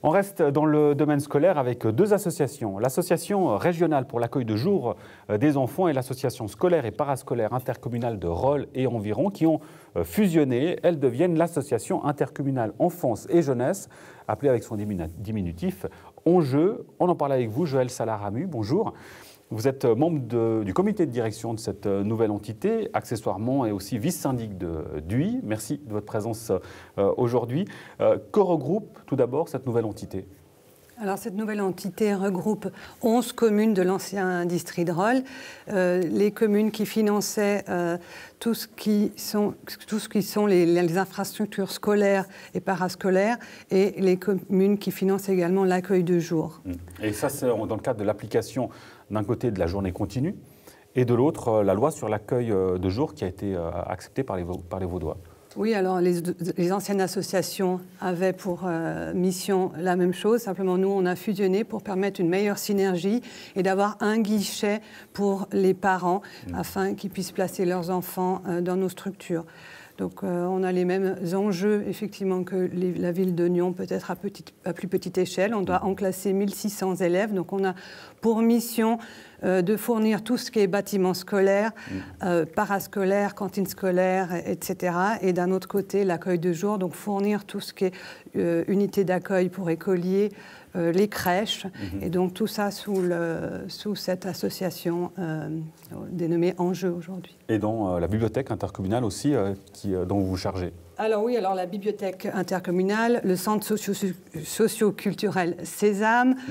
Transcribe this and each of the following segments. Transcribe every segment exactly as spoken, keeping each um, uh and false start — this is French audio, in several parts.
On reste dans le domaine scolaire avec deux associations. L'association régionale pour l'accueil de jour des enfants et l'association scolaire et parascolaire intercommunale de Rolle et environ qui ont fusionné. Elles deviennent l'association intercommunale enfance et jeunesse, appelée avec son diminutif Enjeu. On en parle avec vous, Joël Salaramu. Bonjour. Vous êtes membre de, du comité de direction de cette nouvelle entité, accessoirement et aussi vice-syndic de d'U I. Merci de votre présence euh, aujourd'hui. Euh, que regroupe tout d'abord cette nouvelle entité ? Alors, cette nouvelle entité regroupe onze communes de l'ancien district de Rolle, euh, les communes qui finançaient euh, tout ce qui sont, tout ce qui sont les, les infrastructures scolaires et parascolaires et les communes qui financent également l'accueil de jour. Et ça, c'est dans le cadre de l'application d'un côté de la journée continue et de l'autre, la loi sur l'accueil de jour qui a été acceptée par les, par les Vaudois. Oui, alors les, les anciennes associations avaient pour euh, mission la même chose. Simplement, nous, on a fusionné pour permettre une meilleure synergie et d'avoir un guichet pour les parents mmh. afin qu'ils puissent placer leurs enfants euh, dans nos structures. Donc, euh, on a les mêmes enjeux, effectivement, que les, la ville de Nyon, peut-être à, petite, à plus petite échelle. On doit enclasser mille six cents élèves. Donc, on a pour mission euh, de fournir tout ce qui est bâtiments scolaires, euh, parascolaires, cantines scolaires, et cetera. Et d'un autre côté, l'accueil de jour, donc fournir tout ce qui est euh, unité d'accueil pour écoliers, euh, les crèches. Mmh. Et donc, tout ça sous, le, sous cette association euh, dénommée Enjeu aujourd'hui. Et dans euh, la bibliothèque intercommunale aussi, euh, qui, euh, dont vous vous chargez. Alors oui, alors la bibliothèque intercommunale, le centre socio-culturel Sésame, mmh.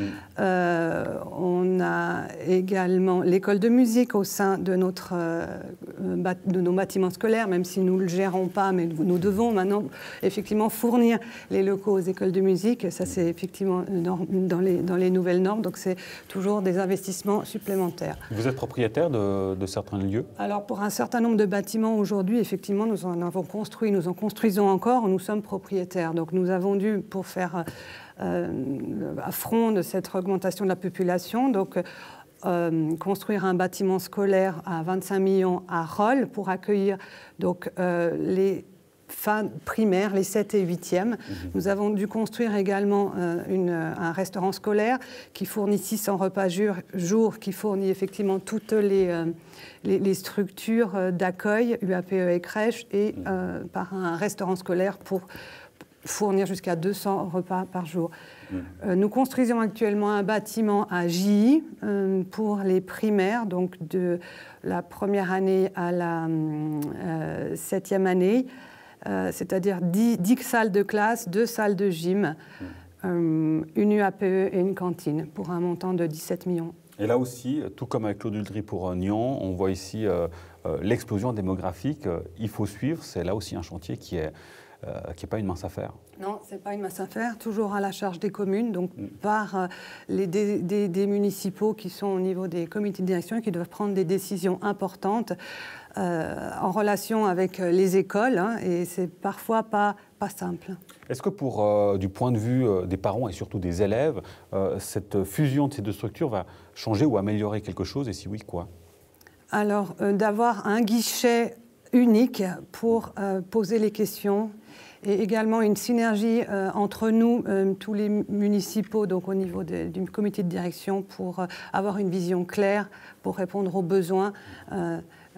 euh, on a également l'école de musique au sein de, notre, euh, de nos bâtiments scolaires, même si nous ne le gérons pas, mais nous devons maintenant effectivement fournir les locaux aux écoles de musique. Ça, c'est effectivement dans les, dans les nouvelles normes, donc c'est toujours des investissements supplémentaires. Vous êtes propriétaire de, de certains lieux ? Alors pour un certain nombre de bâtiments aujourd'hui, effectivement, nous en avons construit, nous en construisons construisons encore, nous sommes propriétaires. Donc nous avons dû, pour faire euh, front de cette augmentation de la population, donc, euh, construire un bâtiment scolaire à vingt-cinq millions à Rolle pour accueillir donc, euh, les fins primaires, les sept et huitièmes. Mmh. Nous avons dû construire également euh, une, un restaurant scolaire qui fournit six cents repas jour, jour qui fournit effectivement toutes les, euh, les, les structures euh, d'accueil, U A P E et crèche, et mmh. euh, par un restaurant scolaire pour fournir jusqu'à deux cents repas par jour. Mmh. Euh, nous construisons actuellement un bâtiment à J I euh, pour les primaires, donc de la première année à la euh, septième année. Euh, c'est-à-dire dix, dix salles de classe, deux salles de gym, mmh. euh, une U A P E et une cantine, pour un montant de dix-sept millions. Et là aussi, tout comme avec Claude Uldry pour Nyon, on voit ici euh, euh, l'explosion démographique. Euh, il faut suivre, c'est là aussi un chantier qui n'est euh, qui est pas une mince affaire. Non, ce n'est pas une mince affaire, toujours à la charge des communes, donc mmh. par euh, les, des, des, des municipaux qui sont au niveau des comités de direction et qui doivent prendre des décisions importantes euh, en relation avec les écoles, hein, et c'est parfois pas, pas simple. Est-ce que pour, euh, du point de vue euh, des parents et surtout des élèves, euh, cette fusion de ces deux structures va changer ou améliorer quelque chose, et si oui, quoi ? Alors, euh, d'avoir un guichet unique pour euh, poser les questions, et également une synergie euh, entre nous, euh, tous les municipaux, donc au niveau de, du comité de direction, pour euh, avoir une vision claire, pour répondre aux besoins euh, euh,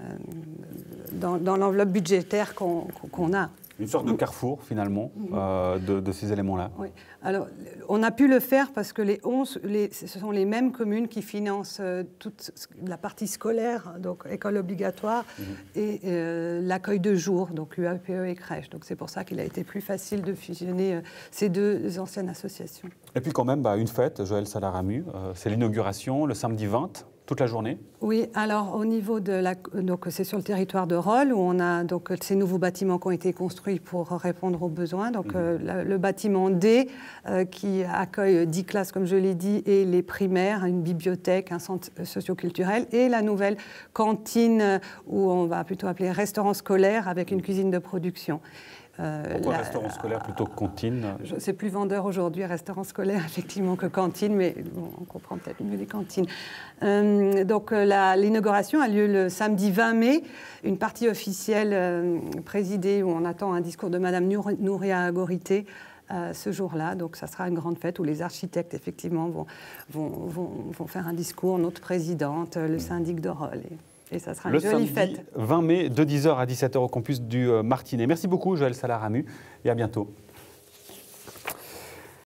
dans, dans l'enveloppe budgétaire qu'on qu'on a. Une sorte de carrefour, finalement, euh, de, de ces éléments-là. Oui. Alors, on a pu le faire parce que les onze, les, ce sont les mêmes communes qui financent euh, toute la partie scolaire, donc école obligatoire, mmh. et euh, l'accueil de jour, donc U A P E et crèche. Donc, c'est pour ça qu'il a été plus facile de fusionner euh, ces deux anciennes associations. Et puis quand même, bah, une fête, Joël Salaramu, euh, c'est l'inauguration, le samedi vingt. Toute la journée ? Oui, alors au niveau de la... Donc c'est sur le territoire de Rolle où on a donc ces nouveaux bâtiments qui ont été construits pour répondre aux besoins. Donc mmh. euh, la, le bâtiment D euh, qui accueille dix classes, comme je l'ai dit, et les primaires, une bibliothèque, un centre socioculturel, et la nouvelle cantine où on va plutôt appeler restaurant scolaire avec une cuisine de production. Euh, Pourquoi la, restaurant scolaire plutôt que cantine ? C'est plus vendeur aujourd'hui, restaurant scolaire, effectivement, que cantine, mais bon, on comprend peut-être mieux les cantines. Euh, donc l'inauguration a lieu le samedi vingt mai, une partie officielle euh, présidée où on attend un discours de Madame Nouria Agorité, euh, ce jour-là. Donc ça sera une grande fête où les architectes, effectivement, vont, vont, vont, vont faire un discours, notre présidente, le syndic de Rolle. Et, et ça sera une le jolie samedi fête. vingt mai, de dix heures à dix-sept heures au campus du Martinet. Merci beaucoup, Joëlle Salaramu, et à bientôt.